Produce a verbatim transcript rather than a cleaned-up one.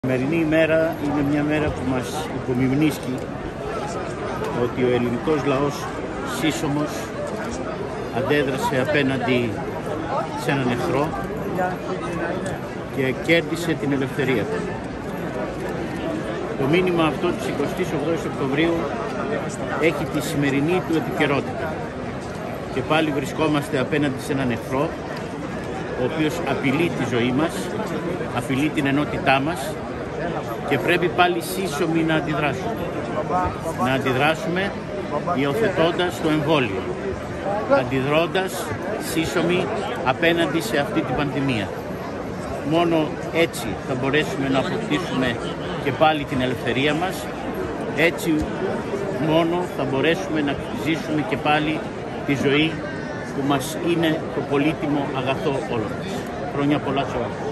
Η σημερινή ημέρα είναι μια μέρα που μας υπομιμνίσκει ότι ο ελληνικός λαός σύσσωμος αντέδρασε απέναντι σε έναν εχθρό και κέρδισε την ελευθερία του. Το μήνυμα αυτό της εικοστής ογδόης Οκτωβρίου έχει τη σημερινή του επικαιρότητα και πάλι βρισκόμαστε απέναντι σε έναν εχθρό ο οποίος απειλεί τη ζωή μας, απειλεί την ενότητά μας και πρέπει πάλι σύσσωμοι να αντιδράσουμε. Να αντιδράσουμε υιοθετώντας το εμβόλιο, αντιδρώντας σύσσωμοι απέναντι σε αυτή την πανδημία. Μόνο έτσι θα μπορέσουμε να αποκτήσουμε και πάλι την ελευθερία μας, έτσι μόνο θα μπορέσουμε να ζήσουμε και πάλι τη ζωή που μας είναι το πολύτιμο αγαθό όλων μας. Χρόνια πολλά σε όλους.